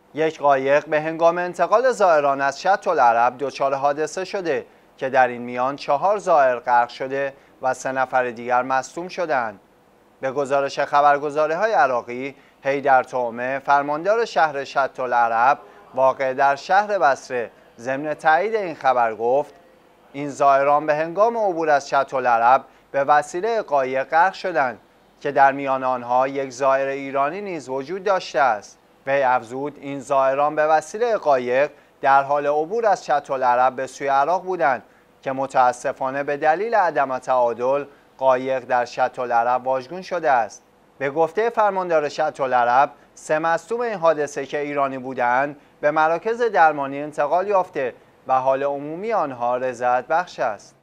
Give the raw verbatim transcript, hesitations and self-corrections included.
یک قایق به هنگام انتقال زائران از شط العرب دچار حادثه شده که در این میان چهار زائر غرق شده و سه نفر دیگر مصدوم شدند. به گزارش خبرگزاری‌های عراقی، حیدر طعمه، فرماندار شهر شط العرب واقع در شهر بصره، ضمن تایید این خبر گفت: این زائران به هنگام عبور از شط العرب به وسیله قایق غرق شدند که در میان آنها یک زائر ایرانی نیز وجود داشته است. وی افزود این زائران به وسیله قایق در حال عبور از شط العرب به سوی عراق بودند که متاسفانه به دلیل عدم تعادل قایق در شط العرب واژگون شده است. به گفته فرماندار شط العرب، سه مصدوم این حادثه که ایرانی بودند به مراکز درمانی انتقال یافته و حال عمومی آنها رضایت بخش است.